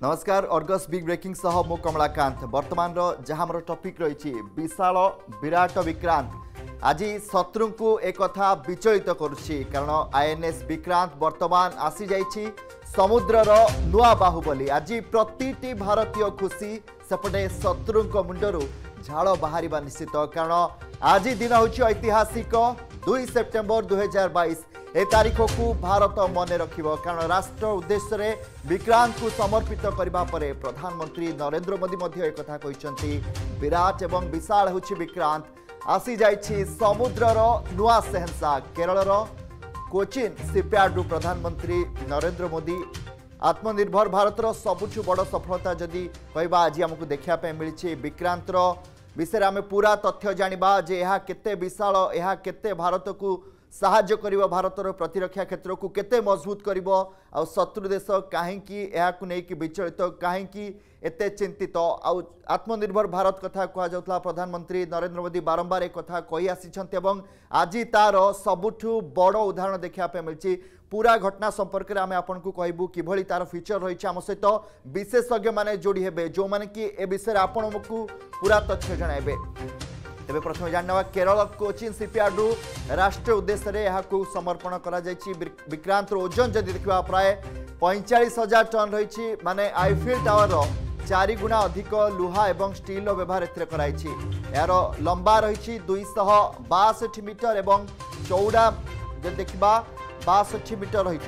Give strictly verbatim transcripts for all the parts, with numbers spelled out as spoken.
नमस्कार Argus big breaking सह मु कमलाकांत वर्तमान जहाँ मोर टॉपिक रही विशाल विराट विक्रांत आज शत्रु को एक कथा विचलित करुच्ची कारण आईएनएस विक्रांत वर्तमान आसी जाइछि समुद्रर नुआ बाहुबली आज प्रति भारतीय खुशी सेपटे शत्रु मुंडरू झाड़ बाहर निश्चित कारण आज दिन हूँ ऐतिहासिक दुई सेप्टेम्बर दुई हजार बाईस ए तारीख को भारत मन रखिब कारण राष्ट्र उद्देश्य रे विक्रांत को समर्पित करबा परे प्रधानमंत्री नरेंद्र मोदी मध्य एक कथा कहिसंती विराट एवं विशाल होछि विक्रांत आसी जाइछि समुद्रर नुआ सेहंसा केरलर कोचिन शिपयार्ड प्रधानमंत्री नरेंद्र मोदी आत्मनिर्भर भारतर सबुठु बड़ सफलता जदि कहबा आज हमकु देखिया पे मिलिछि विक्रांतर विषय आम पूरा तथ्य जानिबा जे यह केते विशाल यह केते भारत को साहाय्य करिबो भारतर प्रतिरक्षा क्षेत्र को केते मजबूत करिबो आ शत्रु देश काहेकि एहाकु नै कि विचलित काहेकि एते चिंतित आ आत्मनिर्भर भारत कथा कहा जाउतला प्रधानमंत्री नरेंद्र मोदी बारंबार एक कथा कहि आसिछन्ते एवं आज तार सबुठु बड़ उदाहरण देखिया पे मिलछि पूरा घटना संपर्क में आम आपन को कहबू किभली तार फीचर रही आम सहित विशेषज्ञ माने जोड़ी हेबे जो माने कि ए विषय आपन को पूरा तथ्य जणाइबे तेरे प्रथम जानवा केरल कोचिन शिपयार्ड राष्ट्र उद्देश्य रे यहाकू समर्पण करा जायछि विक्रांत ओजन जदि देखबा प्राय पैंतालीस हजार टन रही माने आईफिल टावर चारि गुणा अधिक लुहा एवं स्टील व्यवहार एथिरे कराइछि यार लंबा रही दुईश बासठ मीटर एवं चौड़ा जदि देखबा बासठ मीटर रही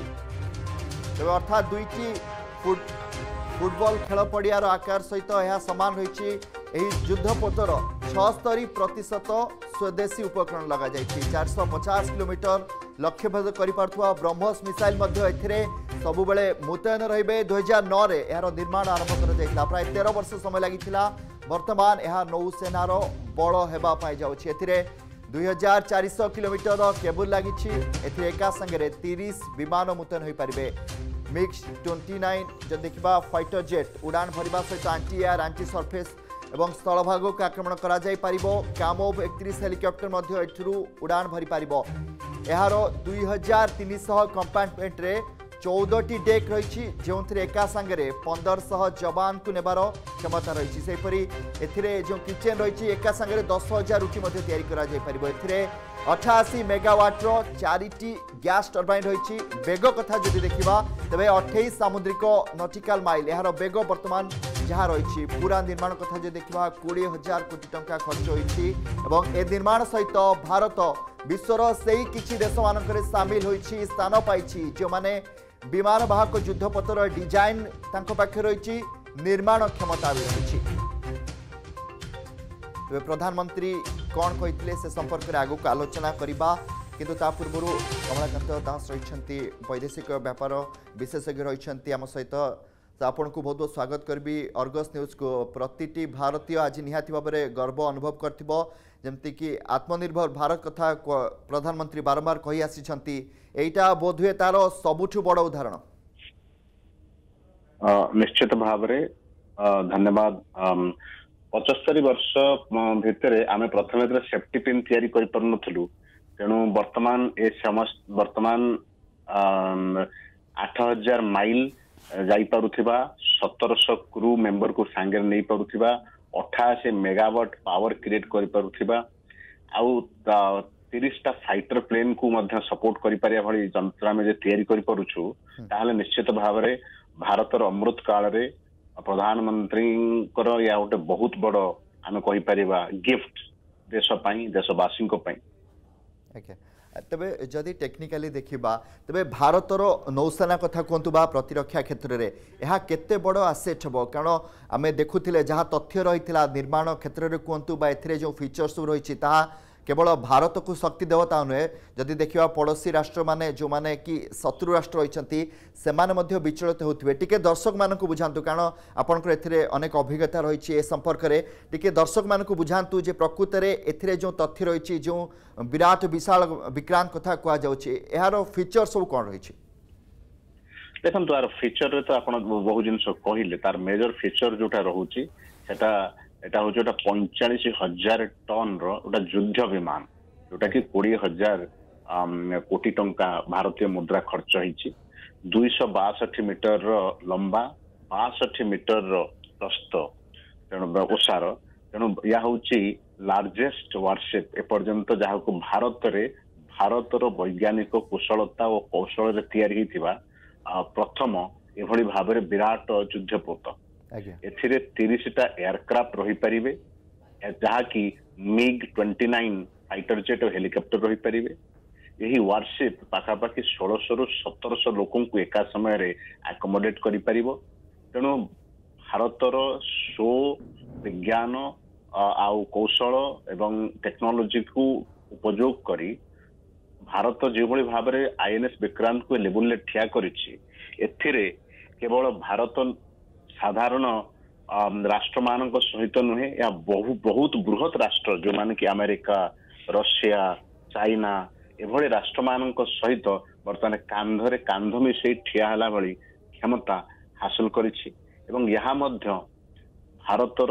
तेज अर्थात दुईटी फुट फुटबॉल खेल पड़ियार आकार सहित यह सामान रही युद्धपोतर छस्तरी प्रतिशत स्वदेशी उपकरण लग जाइए चार सौ पचास किलोमीटर लक्ष्यभेद कर ब्रह्मोस मिसाइल सब बेले मुतयन रे दुई हजार नौ यार निर्माण आरंभ कर प्राय तेरह वर्ष समय लगी बर्तमान यह नौसेनार बड़ होगापाई जाऊँगी दुई हजार चार सौ किलोमीटर केबुल लगी एका संगे तीस विमान मुतयन हो पारे मिक्स ट्वेंटी नाइन जो देखा फाइटर जेट उड़ान भरवा सहित आंटी एयर आंटी सरफेस एवं स्थलभाग को आक्रमण करा जाय पारिबो कामोव इकतीस हेलिकॉप्टर मध्य एठुरु उड़ान भरी पारिबो एहार दुई हजार तीन सौ कंपार्टमेंट रे चौदह टी डेक रही जो एका सांगे पंदर सौ जवान को नेबार क्षमता रही सेपरी एथिरे जो किचेन रही एका सांगे दस हजार रुटी मध्य तैयारी करा जाय पारिबो एथिरे अठाशी मेगावाटर चारिटी गैस टर्बाइन रही बेग कथा जदि देखा तेज अठाईस सामुद्रिक नटिकाल माइल यार बेग बर्तमान जहाँ रही पूरा निर्माण कथा जो देखा कोड़े हजार कोटी टंका खर्च होती ए निर्माण सहित भारत विश्वर से किसी देश मानक सामिल होती स्थान पाई जो माने विमान वाहक युद्धपोतर डिजाइन पाखे रही निर्माण क्षमता भी रही प्रधानमंत्री कौन कहते से संपर्क में आगक आलोचना करवा किंतु ता पूर्व कमलाकांत दास रही वैदेशिक व्यापार विशेषज्ञ रही आम सहित आपन को बहुत बहुत स्वागत करी अर्गस न्यूज को प्रति भारतीय आज निहाती भाव में गर्व अनुभव करथिबो जेमती कि आत्मनिर्भर भारत कथा प्रधानमंत्री बारंबार कही आसी एटा बोधुए तार सबुठु बड़ उदाहरण निश्चित भाव में धन्यवाद पचस्तरी वर्ष भितर आम प्रथम सेफ्टी पिन तैयारी कर पारुनथलु तेणु वर्तमान ए समस्त वर्तमान आठ हजार माइल जाई पारुथिबा सत्रह सौ क्रू मेंबर को सांगे नहीं पारुथिबा अठासी मेगावाट पावर क्रिएट कर पारुथिबा आउ तीस टा फाइटर प्लेन को मध्य सपोर्ट करि पारिया भली जंत्र में जे तैयारी करि परुछु ताहले निश्चित भाव में भारतर अमृत काल रे प्रधानमंत्री कर या गोटे बहुत बड़ आम कहि परिबा गिफ्ट देश पई देशवासी को पई okay. तेबे जदि टेक्निकाली देखिबा तेबे भारतर नौसेना कथा कहतु बा प्रतिरक्षा क्षेत्र में यह केते बड़ आसेट हम कारण आम देखुले जहाँ तथ्य रही निर्माण क्षेत्र में कहतु बा एथिरे जो फीचर्स सब रही केवल भारत को शक्ति देवता नुहे जदि देखा पड़ोसी राष्ट्र माने जो माने कि शत्रु राष्ट्र रही से विचलित होते टिके दर्शक मान बुझातु कारण आपंकर एथिरे अनेक अभिज्ञता रही ए संपर्क में टिके दर्शक मान बुझातु जे प्रकृत में एथिरे जो तथ्य रही जो विराट विशाल विक्रांत कथा कहुच्छे यार फीचर सब कौन रही देखो यार फीचर तो आप बहुत जिन कहले तार मेजर फीचर जोटा रोचे सेटा एटा हूँ गोटे पैंचाश हजार टन रोटा युद्ध विमान जोटा कि कोड़े हजार कोटी टंका भारतीय मुद्रा खर्च होती दुईश बासठ मीटर लंबा बासठ मीटर प्रस्थ तेणु ओसार तेणु या हूँ लार्जेस्ट वारशिप एपर्यंत जहाँ को भारत रे भारतर वैज्ञानिक कुशलता और कौशल तैयारी प्रथम एभली भाव में विराट युद्धपोत ए तीसटा एयरक्राफ्ट रही पारे जहाँकि MiG twenty nine fighter jet और हेलिकॉप्टर रही पारे यही वारशिप पाखापाखि षोलश रु सतरश लोक एका समय आकोमोडेट कर तेणु भारतर शो विज्ञान आउ कौशल एवं टेक्नोलोजी को उपयोग करी भारत जो भाव में आईएनएस विक्रांत को लेवल ठिया करिछि एथिरे केवल भारत साधारण राष्ट्र मान सहित नुहे या बहु बहुत बृहत राष्ट्र जो मान कि अमेरिका रशिया चाइना एभली राष्ट्र मान सहित बर्तमान कांधरे कांध मिसई ठिया हला भली क्षमता हासिल करिछि एवं यहाँ मध्य भारतर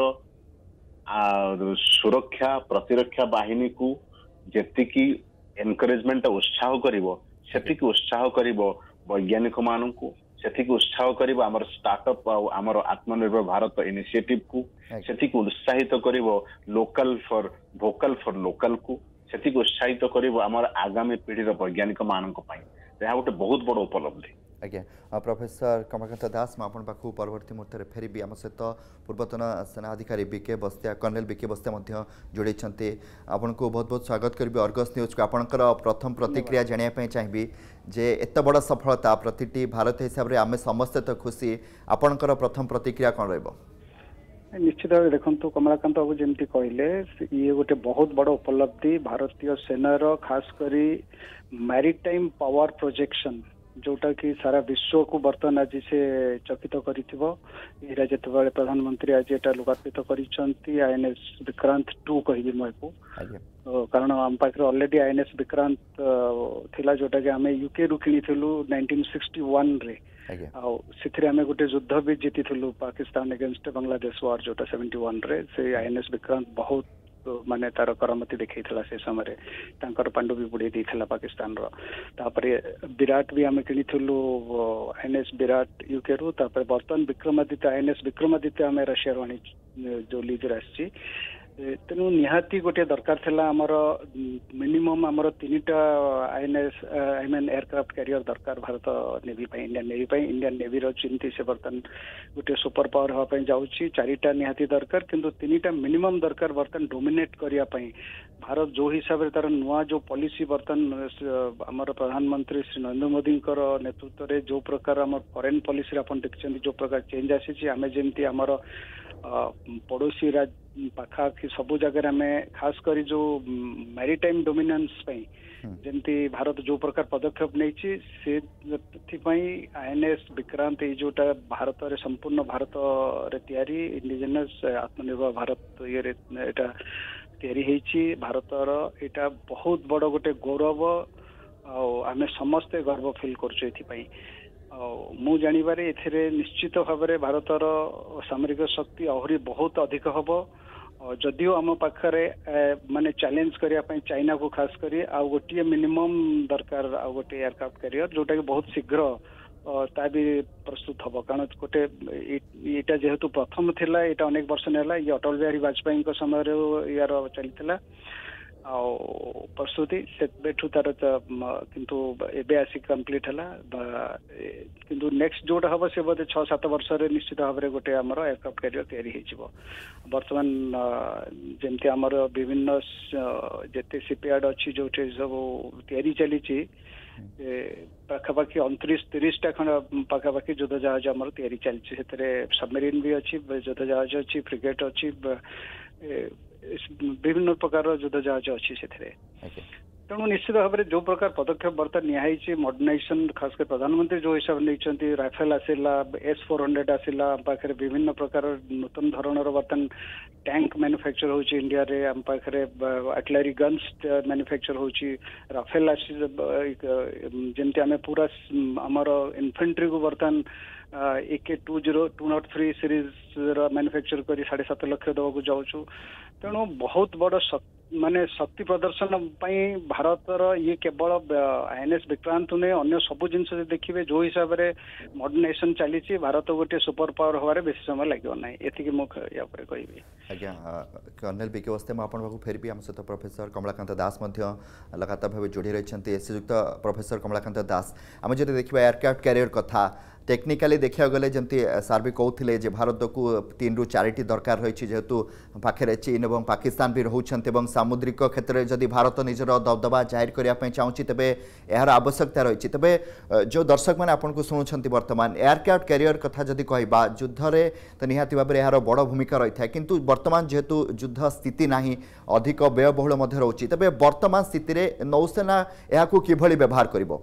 सुरक्षा प्रतिरक्षा बाहिनी को जेतिकी एनकरेजमेंट उत्साह करिवो सेतिकी उत्साह करिवो वैज्ञानिक मान को सेतिकी उत्साह करिवो हमर स्टार्टअप हमर आत्मनिर्भर भारत इनिशिएटिव को सेतिकी उत्साहित करिवो local for vocal for local को सेतिकी उत्साहित करिवो हमर आगामी पीढ़ीर वैज्ञानिक मान को पई यह गोटे बहुत बड़ उपलब्धि। आज्ञा प्रोफेसर कमलाकांत दास मैं पाखु परवर्ती मुहूर्त में फेरबी आम सहित पूर्वतन सेना अधिकारी B K Bastia colonel B K Bastia जोड़ी आपन को बहुत बहुत स्वागत करी अर्गस न्यूज को आपंकर प्रथम प्रतिक्रिया जानापी चाहिए जे एत बड़ सफलता प्रति भारत हिसाब से आम समस्ते तो खुशी आपंकर प्रथम प्रतिक्रिया कौन रही निश्चित भाव देखो कमलाकांत बाबू जमी कहले ये गोटे बहुत बड़ उपलब्धि भारतीय सेनार खास करी मैरीटाइम पावर प्रोजेक्शन जोटा कि सारा विश्व को बर्तमान आज से चकित करा जिते प्रधानमंत्री आज ये लोकार्पित कर आईएनएस विक्रांत टू कहि मुझे कारण आम पाखे ऑलरेडी आईएनएस विक्रांत थिला जोटा कि आम यूके रु किणीलु नाइंटीन सिक्सटी वन रे आम गोटे युद्ध भी जीति पाकिस्तान एगेंस्ट बांग्लादेश वार जोटा सेवेंटी वन रे से आईएनएस विक्रांत बहुत माने तार करामती देखा से समय पांडु भी बुड़े देता पाकिस्तान रे विराट भी आम किणीलु आईएनएस विराट यूके रु बर्तमान विक्रमादित्य आईएनएस विक्रमादित्य आम रशिया आनी जो लीज आसी तेणु निहाती गोटे दरकार थिला आमर मिनिमम आमर तीनटा INS I mean aircraft carrier दरकार Bharat navy Indian navy Indian navy चिंती से बर्तमान गोटे सुपर पावर हाँपाई जाऊँगी चारिटा निहाती दरकार किंतु तीनटा मिनिमम दरकार बर्तमान डोमिनेट करने भारत जो हिसाब से तार नुआ जो पॉलिसी बर्तमान आमर प्रधानमंत्री श्री नरेंद्र मोदी नेतृत्व में जो प्रकार आम फॉरेन पॉलिसी आप देखते जो प्रकार चेंज आसी आम जमी आमर पड़ोसी राज पाखापाखि सबू जगह आम खास कर जो मैरीटाइम डोमिनेंस जमती भारत जो प्रकार पदक्षेप नहीं से आईएनएस विक्रांत जोटा भारत रे संपूर्ण भारत रे तैयारी इंडिजिनस आत्मनिर्भर भारत ये तैयारी भारतर यहाँ बहुत बड़ गोटे गौरव आम समस्ते गर्व फिल कर मु जानवर ए निश्चित भाव में भारतर सामरिक शक्ति आहरी बहुत अधिक हम जदियो आम पाखे माने चैलेंज करने चाइना को खास करी आ गोटे मिनिमम दरकार आ गोटे एयरक्राफ्ट कैरियर जोटा कि बहुत शीघ्र ता भी प्रस्तुत हम कारण गोटे यहाँ जेहेतु प्रथम थिला यहाँ अनेक वर्ष ना ये अटल बिहारी वाजपेयी समय यार चली प्रस्तुति से तार किंतु एबे आसी कंप्लीट है किंतु नेक्स्ट जोटा हम से बोधे छः सात वर्ष निश्चित भाव में गोटे आमर एयरक्राफ्ट कैरियर तैयारी हो बर्तमान जमती आमर विभिन्न जिते शिपयार्ड अच्छी जो सब तैयारी चली पाखापाखि अंतरीश तीसटा खंड पाखापाखि युद्ध जहाज आमर तैयारी चलती सबमेरीन भी अच्छी युद्ध जहाज अच्छी फ्रिगेट अच्छी विभिन्न प्रकार युद्ध जहाज अच्छी से तेणु निश्चित भाव में जो प्रकार पदक्षेप बर्तमान निहाई मॉडर्नाइजेशन खासकर प्रधानमंत्री जो हिसाब नहीं राफेल आसला एस फोर हंड्रेड आसला पाखे विभिन्न प्रकार नूतन धरणर बर्तमान टैंक मैन्युफैक्चर हो इंडिया रे आम पाखे आर्टिलरी गन्स मैन्युफैक्चर हो राफेल आसी जमती आम पूरा आमर इन्फेंट्री को बर्तमान A two zero two nought three series manufacture कर साढ़े सात लक्ष देवाक जाऊँ तेणु बहुत बड़ माने शक्ति प्रदर्शन पाई भारतर ये केवल आईएनएस विक्रांत ने अन्य सब जिन देखिए जो हिसाब से मॉडर्नाइजेशन चली भारत गोटे सुपर पावर हमारे बेसी समय लगे ना ये मुझे कहि आज्ञा कर्नेल बीके बस्ते मुझे फेर भी आम सहित प्रोफेसर कमलाकांत दास लगातार भाव जोड़ी रही श्रीयुक्त प्रोफेसर कमलाकांत दास आम जो देखा एयरक्राफ्ट कैरियर कथा टेक्निकाली देखा गले जमी सार भी कहते भारत को तीन रु चारिटी दरकार रही जेहेतु पाखे चीन और पाकिस्तान भी रोचे सामुद्रिक क्षेत्र में जदि भारत निजर दबदबा जाहिर करने चाहूँगी तेरे यार आवश्यकता रही तेरे जो दर्शक मैंने आपको शुणुंट बर्तमान एयरक्राफ्ट कैरियर कथा जदि कह युद्ध में तो निहाती भाव में यार बड़ भूमिका रही है किंतु बर्तमान जेहेतु युद्ध स्थिति ना अधिक व्ययबहुल रोचे तेरे बर्तमान स्थित में नौसेना यहाँ किभली व्यवहार करिबो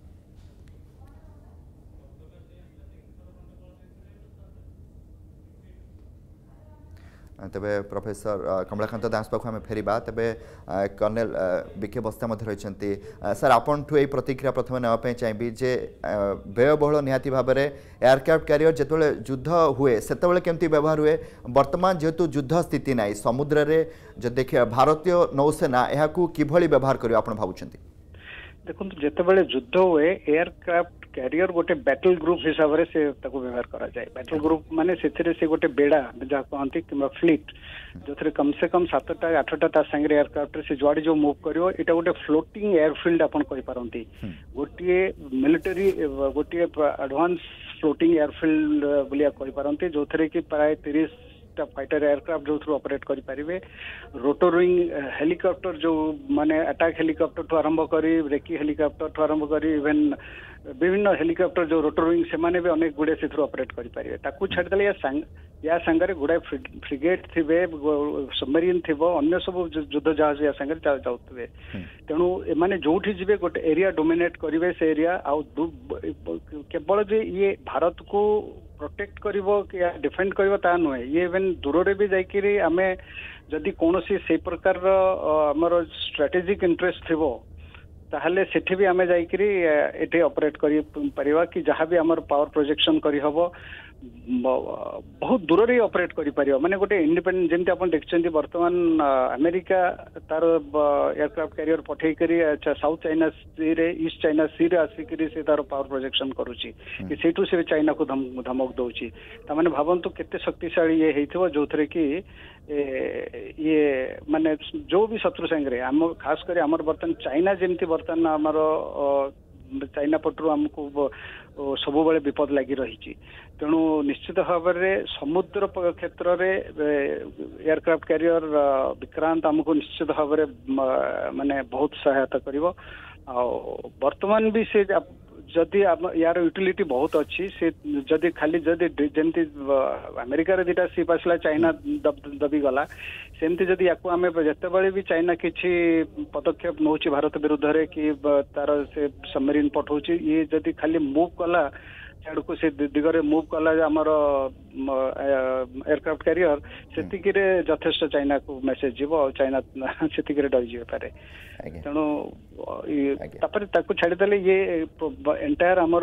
तेबे प्रोफेसर कमलाकांत दास पाखु आम फेरिबा तेबे कर्नेल बीके बस्ता रही सर आपन ठू यही प्रतिक्रिया प्रथम नापी चाहिए जे व्ययबहुल निहाती भाव में एयरक्राफ्ट कैरियर जिते युद्ध हुए से केमती व्यवहार हुए बर्तमान जेहेतु युद्ध स्थिति ना समुद्र में जो देखिए भारतीय नौसेना यहाँ किभली व्यवहार करियो आपन भाबुछंती देखो जितेबाला युद्ध हुए एयरक्राफ्ट कैरियर गोटे बैटल ग्रुप हिसाब से व्यवहार करा जाए बैटल ग्रुप माने से गोटे बेड़ा जहाँ कहती कि फ्लीट जो थे कम से कम सातटा आठटा सांगे एयरक्राफ्ट से जुआड़े जो मूव करियो एटा गोटे फ्लोटिंग एयरफील्ड आपन कहि पारंती गोटे मिलिटरी गोटे एडवांस फ्लोटिंग एयरफील्ड बोलिया कहि पारंती जो थे कि प्राय तीस फाइटर एयरक्राफ्ट जो थ्रू ऑपरेट करि परिबे रोटोरिंग हेलिकॉप्टर जो माने अटैक हेलिकॉप्टर ठू आरंभ करी रेकी हेलिकॉप्टर ठू आरंभ करी इवन विभिन्न हेलिकॉप्टर जो रोटोरिंग से माने भी अनेक गुड़े से थ्रू ऑपरेट करि परिबे ताकू छाड़ देले या संगे गुड़ाए फ्रिगेट थिबे सबमरीन थिबो अन्य सब युद्ध जहाज या संगे जाउतबे तेणु माने जोठी जिबे गोटे एरिया डोमिनेट करिवे से एरिया आ केवल जे ये भारत को प्रोटेक्ट करिवो कि डिफेंड करिवो ता नुहे ये इवन दूर रे भी जाइकिरी आमे जदि कोनोसी से प्रकार हमर स्ट्रेटेजिक इंटरेस्ट थिबो ताहले सेठी भी आमे जाइकिरी एटे ऑपरेट करि परिवा कि जहां भी हमर पावर प्रोजेक्शन करि हबो बहुत दूर रे ऑपरेट करि परिवा माने गोटे इंडिपेंडेंट जेंति अपन देखछन्ती वर्तमान अमेरिका तार एयरक्राफ्ट कैरियर पठेई करी अच्छा साउथ चाइना सी रे ईस्ट चाइना सी रे आसिकरी से तार पावर प्रोजेक्शन करूची कि सेठू से चाइना को धम धमक दउची ता माने भाबंतु केते शक्तिशाली ये हेइथबो जोथरे कि ये माने जो भी शत्रु संगे आम खास कर आमर बर्तन चाइना जेमती बर्तन आमर चाइना पटरू आमको सब बेले विपद लगी रही तेणु निश्चित भाव में समुद्र क्षेत्र में एयरक्राफ्ट कैरियर विक्रांत आमको निश्चित भाव में माने बहुत सहायता करिवो आ वर्तमान भी से जदि यार यूटिलिटी बहुत अच्छी से जदि खाली जदि जमती अमेरिकार दुटा सीप आसला चाइना दब दबी गला सेमती जदि या आम जिते भी चाइना किसी पदक्षेप नौ भारत विरुद्ध रे कि तार से सबमरीन पठाऊँ ये जदि खाली मूव कला को से दिगरे मूव कला आमर एयरक्राफ्ट कैरियर सेतिकी रे यथेष्ट चाइना को मेसेज जीवो चाइना सेतिकी रे डरी जीवे पारे तेणु तापर छाड़ी देले ये एंटायर आमर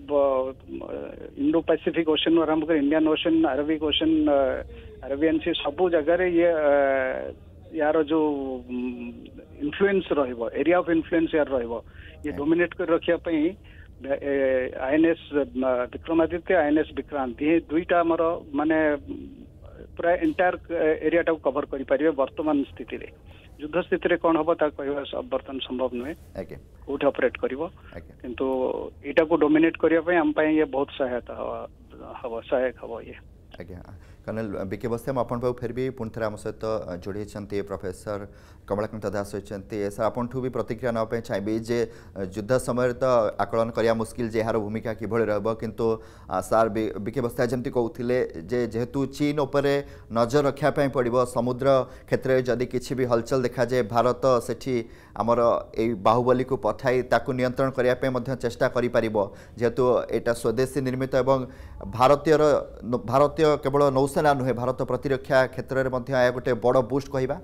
इंडो पैसिफिक ओशन आरंभ कर Indian Ocean Arabic Ocean Arabian sea सब जगह रे ये यार जो इन्फ्लुएंस रहिबो एरिया ऑफ इन्फ्लुएंस यार रहिबो ये डोमिनेट कर रखिया पई आईएनएस विक्रमादित्य आईएनएस विक्रांत ये दुईटा आमर माने पूरा एंटायर एरिया टाको कवर करि परिबे वर्तमान स्थिति रे युद्ध स्थिति रे कोन हबो ता कहबा बर्तन संभव नुहे कोठी ऑपरेट करिवो किंतु एटा को डोमिनेट करिया पय हम पय ये बहुत सहायता हबो सहायक हबो ये आज्ञा कर्नल बीके बस्ते आप फिर भी पुणी थे आम सहित जोड़ी प्रोफेसर कमलाकांत दास होती सर आपठू भी प्रतिक्रिया नापी चाहिए जे युद्ध समय तो आकलन करने मुस्किल जे यार भूमिका किभली रहिबो किंतु सार बीके बस्ते जमती कहते जे जेहेतु चीन उपर नजर रखापी पड़ो समुद्र क्षेत्र में जदि किसी भी हलचल देखा जाए भारत सेठी आमर ए बाहुबली को पठाई ताकू नियंत्रण करने चेष्टा करि परिबो जेहेतु एटा स्वदेशी निर्मित एवं भारतीय भारतीय केवल नौसेना नुहे भारत प्रतिरक्षा क्षेत्र में गोटे बड़ बुस्ट कहवा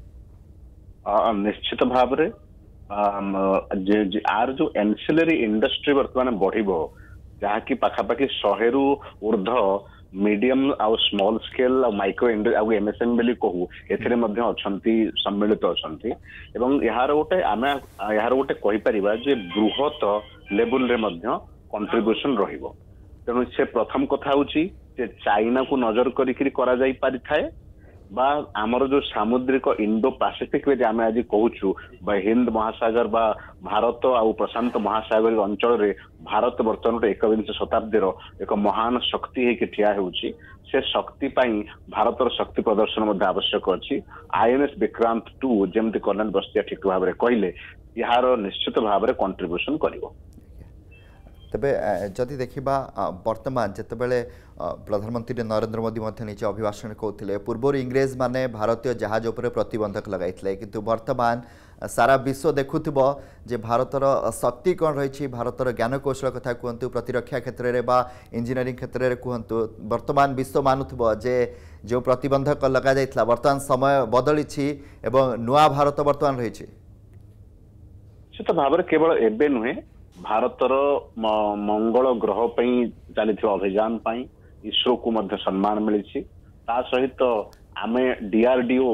निश्चित भाव आर जो एनसिलरी इंडस्ट्री बर्तमान बढ़ जहाँकि पाखापाखि शहे रु ऊर्ध मीडियम आउ स्मॉल स्केल आ माइक्रो आउ एमएसएमई बोली कहू एथिरे मध्ये अछंती सम्मिलित अछंती एवं यार गोटे आमे यार गोटे कहि परिबा जे बृहत लेवल रे मध्ये कंट्रीब्यूशन रहिबो तेणु से प्रथम कथा होची जे चाइना को नजर करी करा जाई पारि थाए बा आमर जो सामुद्रिक इंडो पैसिफिक रे आमे आज कहूछु बा हिंद महासागर बा भारत आउ प्रशांत महासागर अंचल रे भारत वर्तमान एकविंश शताब्दी एक महान शक्ति है कि ठिया होउची से शक्ति पाई भारतर शक्ति प्रदर्शन मध्ये आवश्यक अछि आईएनएस विक्रांत टू जेमति कर्नल बस्तिया ठीक भाव रे कहले यार निश्चित भाव रे कंट्रीब्यूशन करिवो तेबे जदि देखिबा वर्तमान जेतेबेले प्रधानमंत्री नरेंद्र मोदी मध्य निजे अभिभाषण कहते पूर्व इंग्रेज माने भारतीय जहाज उपर प्रतिबंधक लगाइथिले किंतु वर्तमान सारा विश्व देखुथिबो जे भारतर शक्ति कौन रही भारतर ज्ञान कौशल कथा कहतु प्रतिरक्षा क्षेत्र में बा इंजीनियरिंग क्षेत्र में कहतु वर्तमान विश्व मानुथिबो जे जो प्रतिबंधक लगा जाइथिला वर्तमान समय बदली एवं नुआ भारत वर्तमान रही से भाव में केवल एबे नुहे भारतर मंगल ग्रह चली अभियान पाई इसरो को मध्य सम्मान मिली ता सहित आमे डीआरडीओ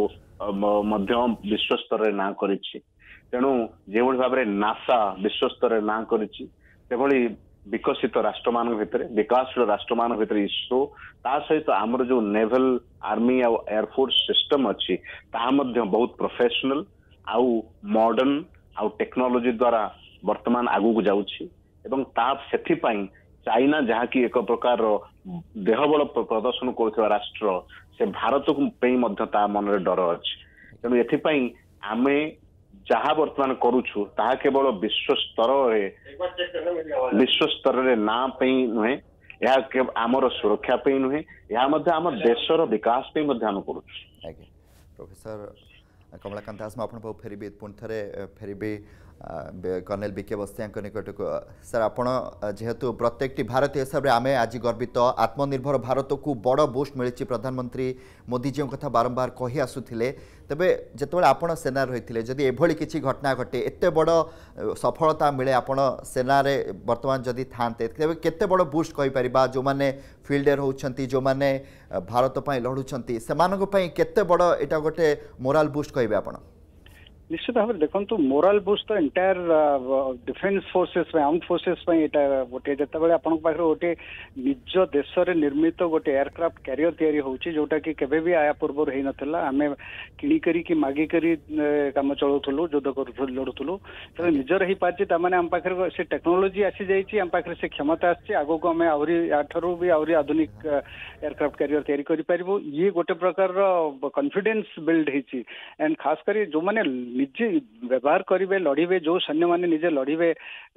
विश्व स्तर ना करी तेणु जो भाव में नासा विश्व स्तर ना करी विकसित राष्ट्र मान भितर विकासशील राष्ट्र मान भितर इसरो ता सहित आमर जो नेवल आर्मी आ एयरफोर्स सिस्टम अच्छी ता बहुत प्रोफेशनल आउ मॉडर्न आउ टेक्नोलॉजी द्वारा वर्तमान आगु को जाउछि एवं ता सेथि पई चाइना जहाँ की एक प्रकार देहबल प्रदर्शन करथिबा राष्ट्र से भारत को पई मध्य ता मन रे डर अछि तेणु एथि पई आमे जहाँ वर्तमान करूछु ता केवल विश्व स्तर रे विश्व स्तर रे ना पई नुहे या के आमर सुरक्षा पई नुहे या मध्य आम देशर विकास पई मध्य हम करूछु आगे प्रोफेसर कमलाकांत दास आपण पाउ फेरिबे पुन थरे फेरिबे कर्नेल बीके बस्तिया निकट को सर आपण जेहेतु प्रत्येक भारतीय हिसाब से आम आज गर्वित आत्मनिर्भर भारत को बड़ बूस्ट मिली प्रधानमंत्री मोदी जो कथा बारंबार कही आसुले तेबे जितेबाला आपण सेना रही जदि एभली किसी घटना घटे एत बड़ सफलता मिले आपण सेना रे वर्तमान जदि थांते तेबे केते बड़ बूस्ट कहि परिबा जो माने फील्डर होउछंती जो माने भारत पई लढुछंती सेमानको पई केते बड़ एटा गोटे मोराल बूस्ट कहिबे आपण निश्चित भाव में देखो मोराल बूस्ट तो entire defence forces armed forces गोटे जिते बड़े आपन पाखे गोटे निज देश में निर्मित गोटे एयरक्राफ्ट कैरियर तैयारी होउची जोटा कि केबे भी आया पूर्व रही नथिला आमे किणी करी कि मागी करी काम चलाउथलु युद्ध करू लड़ुथलु तो निजर ही पाछि त माने हम पाखे से टेक्नोलॉजी आसी जाइछि हम पाखे से क्षमता आछि आगो को हमें आउरी आठरु भी आउरी आधुनिक एयरक्राफ्ट कैरियर तैयारी करि परिबो ये गोटे प्रकार कॉन्फिडेंस बिल्ड हिची एंड खास करी जो माने निजे व्यवहार करेंगे लड़े जो सैन्य मैंने निजे लड़े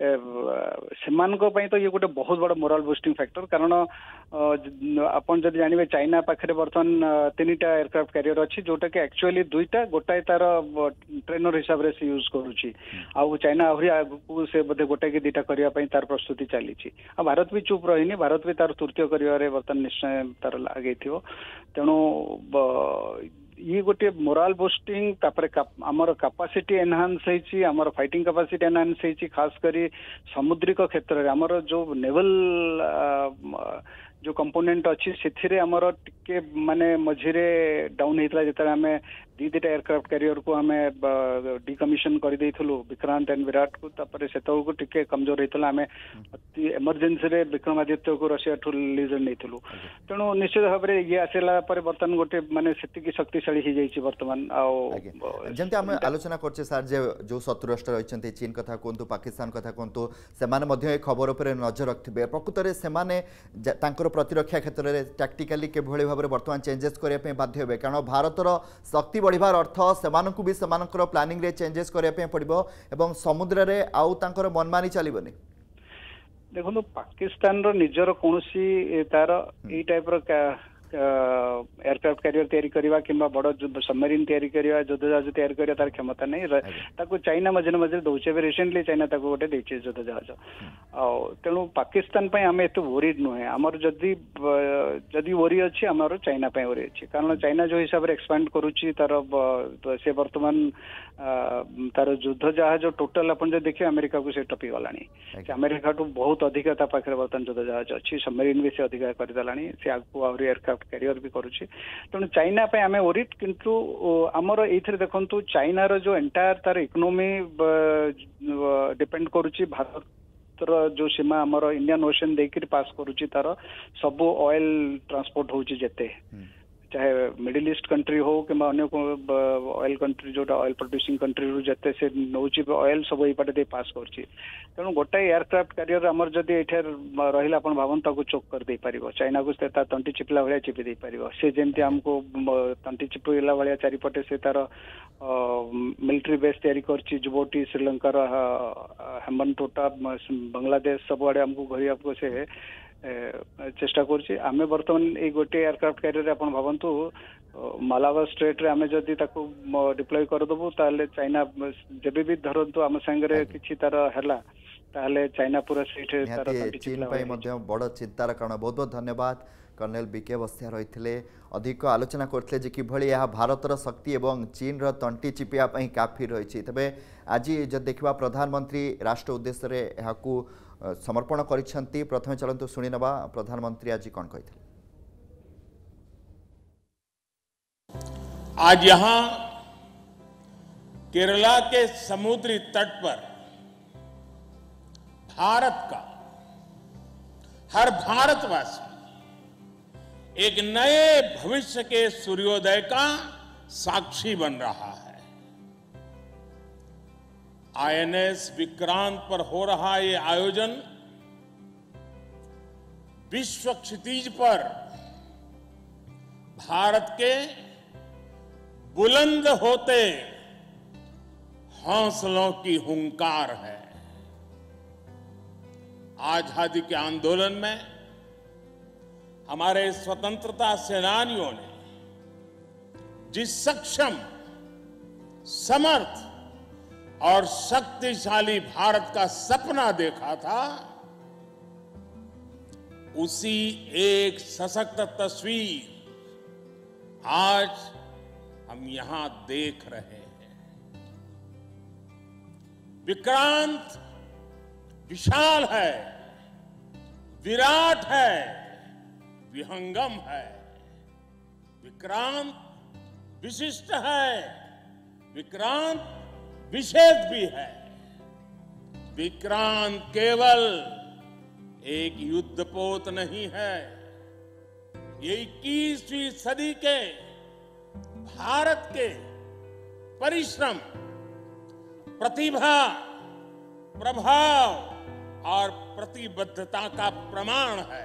से तो ये गोटे बहुत बड़ा मोराल बूस्टिंग फैक्टर कारण आपन जब जानवे चाइना पाखे बर्तमान तीन टा एयरक्राफ्ट कैरियर अच्छी जोटा कि एक्चुअली दुईटा गोटाए तार ट्रेनर हिसाब से यूज करुच्ची आउ चाइना आहरी आगू से बोधे गोटे कि दुईटा करने तार प्रस्तुति चली भारत भी चुप रही भारत भी तार तृतीय कर बर्तमान निश्चय तार आगे तेणु ये गोटे मोराल बूस्टिंग तापर आमर कैपेसिटी एनहांस होइछि आमर फाइटिंग कैपेसिटी एनहांस होइछि खास करी समुद्रिक क्षेत्र रे आमर जो नेवल जो कंपोनेंट अच्छी से आमर टिके माने मझिरे डाउन होता जिते आम दी दुटा एयरक्राफ्ट कैरियर को आम डिकमिशन कर विक्रांत एंड विराट को तापर से को टिके कमजोर होता आम इमरजेंसी रे विक्रमादित्य को रशिया ठू लीजर नहीं तेणु निश्चित भाव में ये आसला बर्तमान गोटे माने सेतिकी शक्तिशाली हो जाइए बर्तमान जमती आम आलोचना करछे सर जे जो शत्रु राष्ट्र रही चीन कथा कहतु पाकिस्तान कथा कहतु से खबर पर नजर रखिथे प्रकृत में से प्रतिरक्षा क्षेत्र में टैक्टिकली किभली भाव में बर्तमान चेंजेस करने बाध्य हे कारण भारतर शक्ति बढ़िबार अर्थ सेमानकु भी सेमानकर प्लानिंग रे चेंजेस करने पड़ो एवं समुद्र रे आउ तांकर मनमानी चलबनी देखो पाकिस्तान रो निजर कौन तार यही टाइप एयरक्राफ्ट कैरियर तैयारी करवा कि बड़ सबमरीन तैयारी करवा युद्ध जहाज तैयारी करवा तार क्षमता नहीं चाइना मझे मझे दौचे रिसेंटली चाइना गोटे देखे युद्ध जहाज तेणु पाकिस्तान आम एत वरीड नुहे आमर जदि जदि वरी अच्छी आमर चाइना वरी अच्छी कारण चाइना जो हिसाब से एक्सपांड करुच्ची तार से बर्तमान तार युद्ध जहाज टोटाल आप देखिए अमेरिका को से टपी गला अमेरिका टू बहुत अधिक पाखे बर्तमान युद्ध जहाज अच्छी सबमरीन भी से अधिक करदेला से आगू आहरी एयरक्राफ्ट कैरियर भी करुच्ची तेणु चाइना आम वरीड किंतु आमर ये देखु चाइना जो एंटायर तार इकोनोमी डिपेंड करुच्ची भारत जो सीमा आमर इंडियन ओशन देकर पास करुच्ची तार सब ऑयल ट्रांसपोर्ट होची जेते चाहे मिडिल ईस्ट कंट्री हो कि ऑयल कंट्री जो ऑयल प्रोड्यूसिंग कंट्री रू जते से नौची ऑयल सब ये दे पास करछि तेणु गोटे एयरक्राफ्ट कैरियर आमर जदि एठार रहिला आपण भावन ताको चोक कर दे परिबो चाइना को से तंटी चिपला भलिया चिपी दे परिबो से जेमती हमको तंटी चिपला भलिया चारिपटे से तार मिलिट्री बेस तैयारी करछि जुबोटी श्रीलंका हेमन टोटा बांग्लादेश सबआडे हमको घरी आपको से चेष्टा करछि आमे वर्तमान ए गोटे एयरक्राफ्ट कैरियर आपण भावंतु मालाबार स्ट्रेट रे आमे जदि ताको डिप्लॉय कर दबु ताले चाइना जेबे भी धरंतु आम संगरे किछि तार हला ताले चाइना पूरा सेठे तार चीन पई मध्ये बड़ चिंतार कारण बहुत बहुत धन्यवाद कर्नेल बीके बस्तिया रही अधिक आलोचना करते जे किभली यह भारतर शक्ति एवं चीन रो तंटी चिपिया पई काफी रही तेबे आज जब देखा प्रधानमंत्री राष्ट्र उद्देश्य रे यहाकू समर्पण करिसेंती प्रथमे चलंतु सुनि नबा प्रधानमंत्री आज कौन कहिथिले। आज यहाँ केरला के समुद्री तट पर भारत का हर भारतवासी एक नए भविष्य के सूर्योदय का साक्षी बन रहा है। आईएनएस विक्रांत पर हो रहा ये आयोजन विश्व क्षितिज पर भारत के बुलंद होते हौसलों की हुंकार है। आजादी के आंदोलन में हमारे स्वतंत्रता सेनानियों ने जिस सक्षम, समर्थ और शक्तिशाली भारत का सपना देखा था, उसी एक सशक्त तस्वीर आज हम यहां देख रहे हैं। विक्रांत विशाल है, विराट है, विहंगम है। विक्रांत विशिष्ट है, विक्रांत विशेष भी है। विक्रांत केवल एक युद्धपोत नहीं है, ये इक्कीसवीं सदी के भारत के परिश्रम, प्रतिभा, प्रभाव और प्रतिबद्धता का प्रमाण है।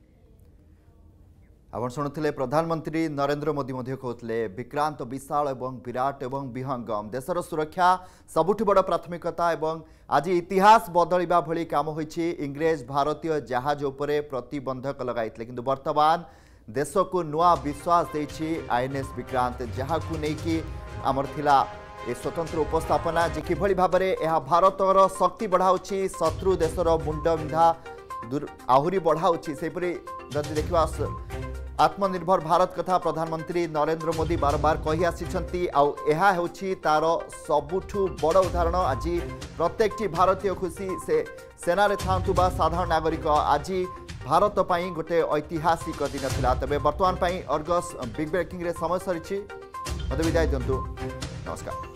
आपण शुणुले प्रधानमंत्री नरेंद्र मोदी मध्य कहते विक्रांत विशाल एवं विराट एवं विहंगम देशर सुरक्षा सबुठ बड़ प्राथमिकता एवं आज इतिहास बदलवा भली काम होइछि। इंग्रेज भारतीय जहाज उपरे प्रतिबंधक लगाइथिले किंतु वर्तमान देश को नुआ विश्वास देछि आईएनएस विक्रांत जहाकू नेकी आमर थिला ए स्वतंत्र उपस्थापना जे किभली भाबरे यह भारतर शक्ति बढ़ाउछि, शत्रु देशर मुंड विंधा दूर आहुरी बढ़ाउछि। सेपरि जदि देखिबा आत्मनिर्भर भारत कथा प्रधानमंत्री नरेंद्र मोदी बार बार कही आसी आउ एहा हेउछि तार सबुठु बड़ उदाहरण। आज प्रत्येक भारतीय खुशी से सेनारे थांतु बा साधारण नागरिक आज भारत पई गोटे ऐतिहासिक दिन थिला। तबे वर्तमान पई अर्गस बिग ब्रेकिंग रे समय सरिछि। मते विदाय दियंतु, नमस्कार।